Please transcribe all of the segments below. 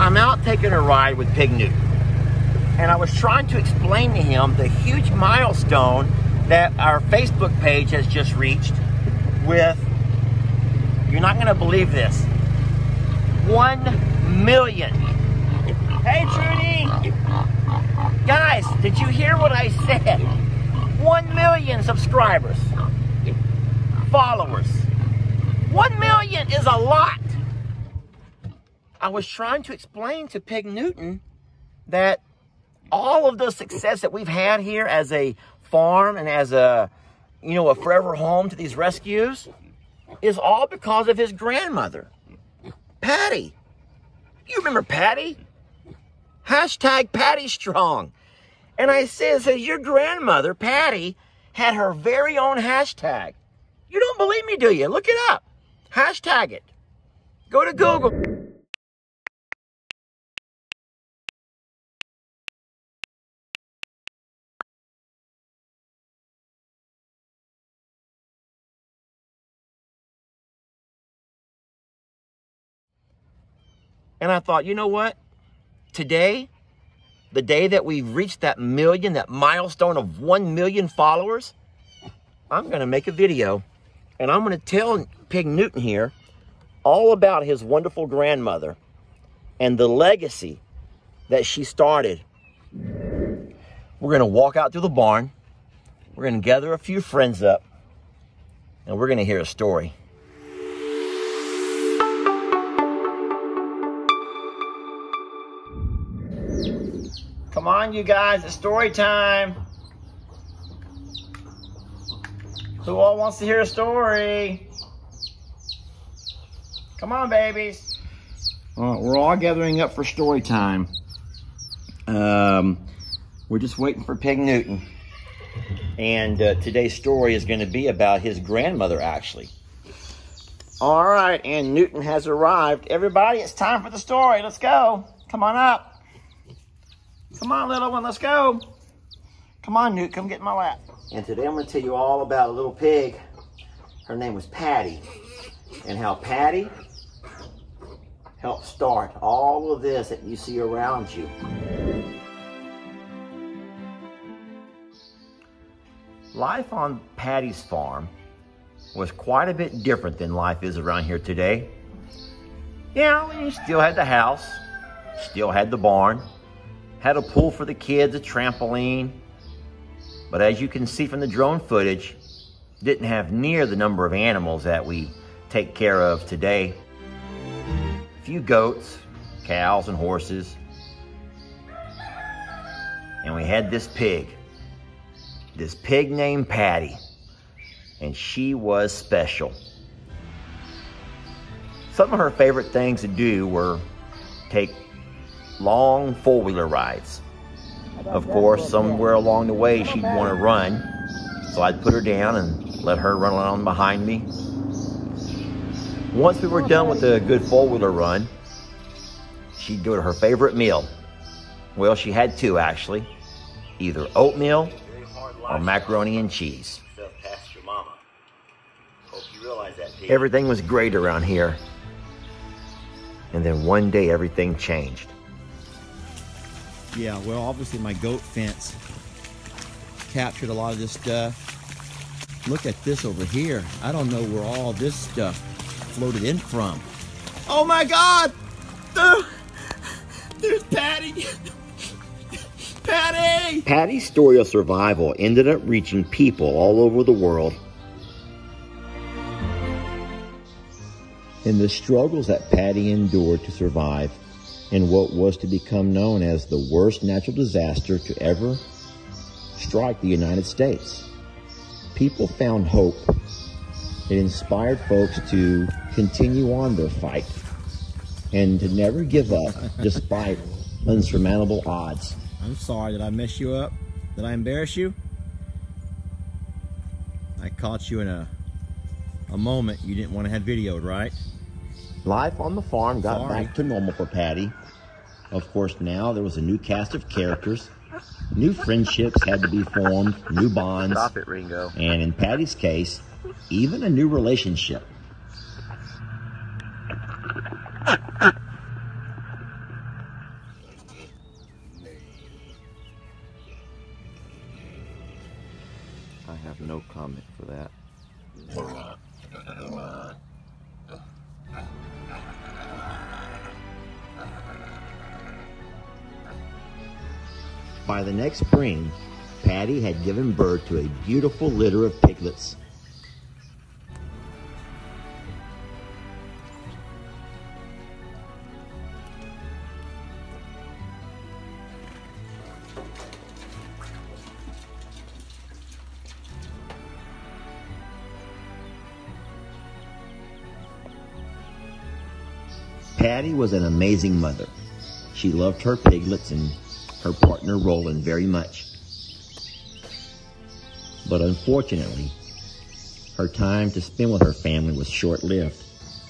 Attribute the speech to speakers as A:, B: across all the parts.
A: I'm out taking a ride with Pig Newton, and I was trying to explain to him the huge milestone that our Facebook page has just reached with, you're not going to believe this, 1 million. Hey, Trudy! Guys, did you hear what I said? 1 million subscribers, followers. 1 million is a lot. I was trying to explain to Pig Newton that all of the success that we've had here as a farm and as a, a forever home to these rescues is all because of his grandmother, Paty. You remember Paty? Hashtag Paty Strong. And I said, your grandmother, Paty, had her very own hashtag. You don't believe me, do you? Look it up. Hashtag it. Go to Google. And I thought, you know what? Today, the day that we've reached that million, that milestone of 1 million followers, I'm going to make a video. And I'm going to tell Pig Newton here all about his wonderful grandmother and the legacy that she started. We're going to walk out to the barn. We're going to gather a few friends up. And we're going to hear a story. Come on, you guys, it's story time. Who all wants to hear a story? Come on, babies. We're all gathering up for story time. We're just waiting for Pig Newton. And today's story is going to be about his grandmother, actually. All right, and Newton has arrived. Everybody, it's time for the story. Let's go. Come on up. Come on, little one, let's go. Come on, Newt, come get in my lap. And today I'm going to tell you all about a little pig. Her name was Paty. And how Paty helped start all of this that you see around you. Life on Paty's farm was quite a bit different than life is around here today. Yeah, you still had the house, still had the barn, had a pool for the kids, a trampoline. But as you can see from the drone footage, didn't have near the number of animals that we take care of today. A few goats, cows, and horses. And we had this pig named Paty. And she was special. Some of her favorite things to do were take long four-wheeler rides. Of course, somewhere along the way, she'd want to run. So I'd put her down and let her run along behind me. Once we were done with a good four-wheeler run, she'd go to her favorite meal. Well, she had two, actually. Either oatmeal or macaroni and cheese. Everything was great around here. And then one day, everything changed.
B: Yeah, well, obviously my goat fence captured a lot of this stuff. Look at this over here. I don't know where all this stuff floated in from. Oh my God! There's Paty! Paty!
A: Paty's story of survival ended up reaching people all over the world. And the struggles that Paty endured to survive in what was to become known as the worst natural disaster to ever strike the United States. People found hope. It inspired folks to continue on their fight and to never give up despite unsurmountable odds.
B: I'm sorry, did I mess you up? Did I embarrass you? I caught you in a moment you didn't want to have videoed, right?
A: Life on the farm got back to normal for Paty. Of course, now there was a new cast of characters. New friendships had to be formed, new bonds.
B: Stop it, Ringo.
A: And in Paty's case, even a new relationship.
B: have no comment for that.
A: By the next spring, Paty had given birth to a beautiful litter of piglets. Paty was an amazing mother. She loved her piglets and her partner Roland very much. But unfortunately, her time to spend with her family was short-lived.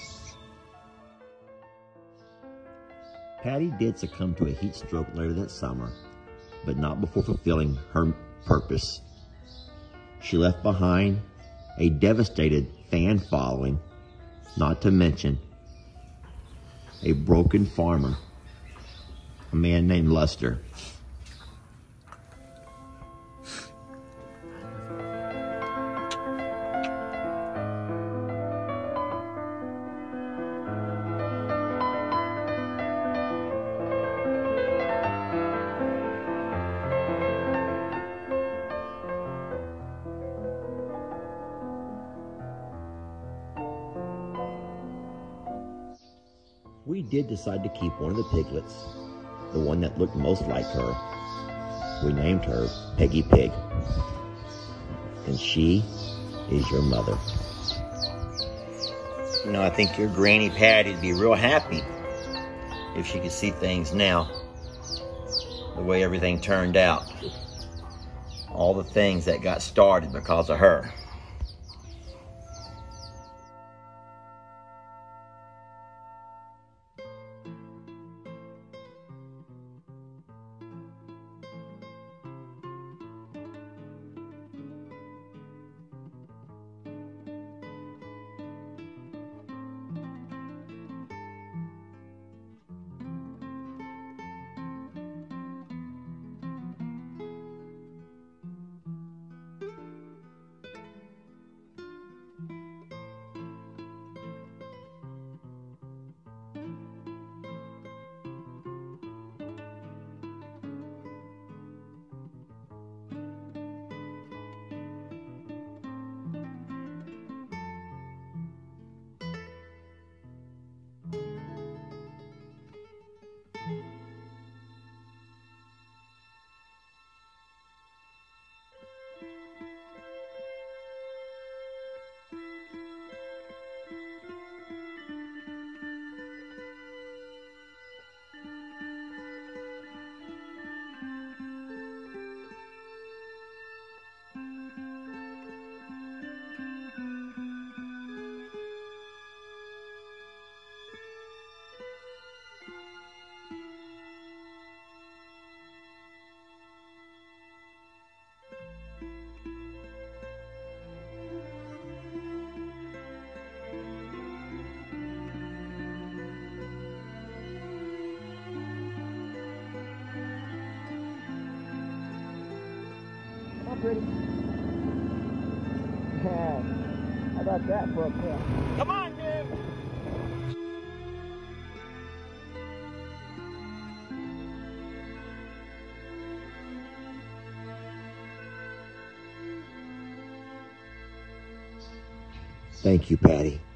A: Paty did succumb to a heat stroke later that summer, but not before fulfilling her purpose. She left behind a devastated fan following, not to mention a broken farmer, a man named Luster. We did decide to keep one of the piglets, the one that looked most like her. We named her Peggy Pig. And she is your mother. You know, I think your Granny Paty would be real happy if she could see things now, the way everything turned out. All the things that got started because of her. Pretty. Yeah. How about that for a pet? Come on, dude! Thank you, Paty.